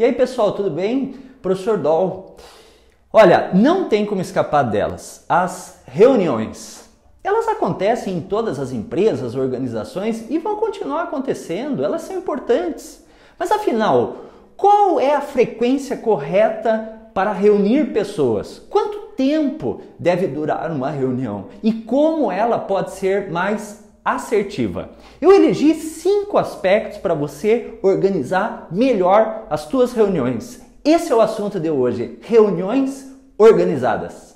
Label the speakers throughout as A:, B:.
A: E aí pessoal, tudo bem? Professor Doll. Olha, não tem como escapar delas. As reuniões. Elas acontecem em todas as empresas, organizações e vão continuar acontecendo. Elas são importantes. Mas afinal, qual é a frequência correta para reunir pessoas? Quanto tempo deve durar uma reunião? E como ela pode ser mais assertiva? Eu elegi 5 aspectos para você organizar melhor as suas reuniões. Esse é o assunto de hoje, reuniões organizadas.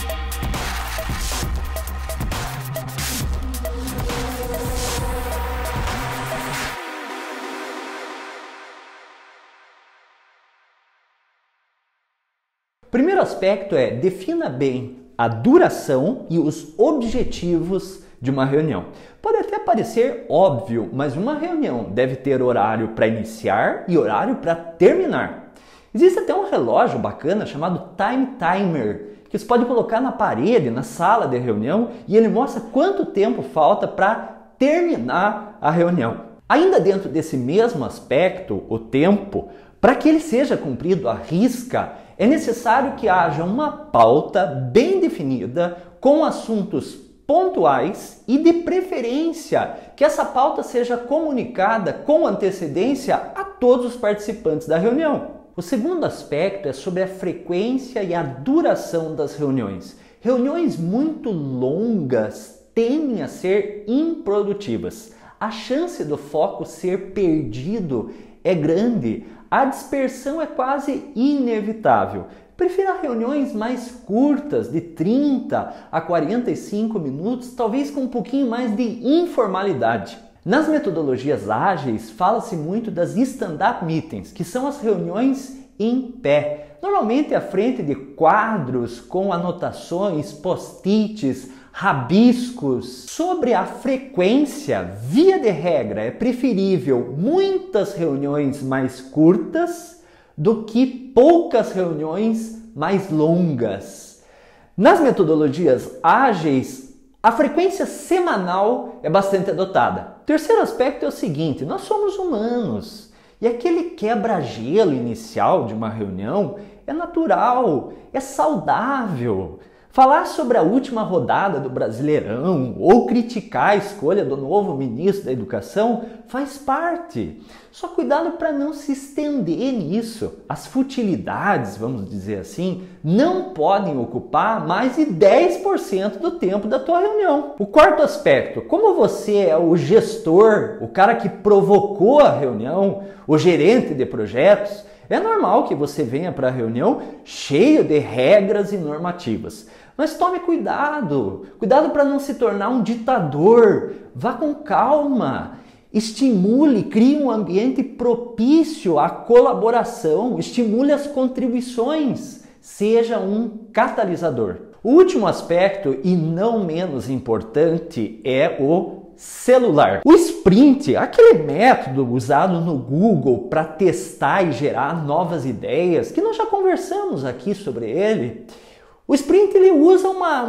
A: O primeiro aspecto é defina bem a duração e os objetivos de uma reunião. Pode até parecer óbvio, mas uma reunião deve ter horário para iniciar e horário para terminar. Existe até um relógio bacana chamado Time Timer, que você pode colocar na parede, na sala de reunião, e ele mostra quanto tempo falta para terminar a reunião. Ainda dentro desse mesmo aspecto, o tempo, para que ele seja cumprido à risca, é necessário que haja uma pauta bem definida com assuntos pontuais e de preferência que essa pauta seja comunicada com antecedência a todos os participantes da reunião. O segundo aspecto é sobre a frequência e a duração das reuniões. Reuniões muito longas tendem a ser improdutivas. A chance do foco ser perdido é grande. A dispersão é quase inevitável. Prefira reuniões mais curtas, de 30 a 45 minutos, talvez com um pouquinho mais de informalidade. Nas metodologias ágeis, fala-se muito das stand-up meetings, que são as reuniões em pé, normalmente à frente de quadros com anotações, post-its, rabiscos. Sobre a frequência, via de regra, é preferível muitas reuniões mais curtas do que poucas reuniões mais longas. Nas metodologias ágeis, a frequência semanal é bastante adotada. O terceiro aspecto é o seguinte: nós somos humanos e aquele quebra-gelo inicial de uma reunião é natural, é saudável. Falar sobre a última rodada do Brasileirão ou criticar a escolha do novo ministro da Educação faz parte. Só cuidado para não se estender nisso. As futilidades, vamos dizer assim, não podem ocupar mais de 10% do tempo da tua reunião. O quarto aspecto, como você é o gestor, o cara que provocou a reunião, o gerente de projetos, é normal que você venha para a reunião cheio de regras e normativas. Mas tome cuidado, cuidado para não se tornar um ditador. Vá com calma, estimule, crie um ambiente propício à colaboração, estimule as contribuições, seja um catalisador. O último aspecto, e não menos importante, é o celular. O sprint, aquele método usado no Google para testar e gerar novas ideias, que nós já conversamos aqui sobre ele. O sprint ele usa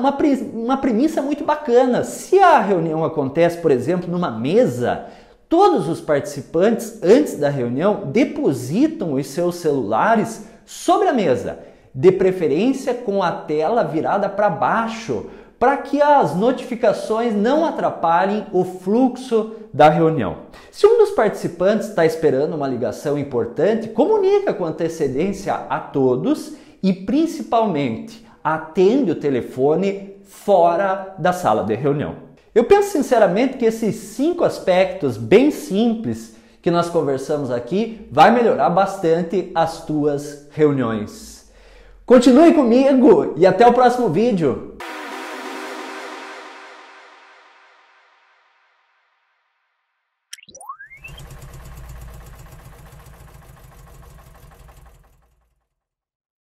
A: uma premissa muito bacana. Se a reunião acontece, por exemplo, numa mesa, todos os participantes, antes da reunião, depositam os seus celulares sobre a mesa, de preferência com a tela virada para baixo, para que as notificações não atrapalhem o fluxo da reunião. Se um dos participantes está esperando uma ligação importante, comunica com antecedência a todos e, principalmente, atende o telefone fora da sala de reunião. Eu penso sinceramente que esses 5 aspectos bem simples que nós conversamos aqui vai melhorar bastante as tuas reuniões. Continue comigo e até o próximo vídeo.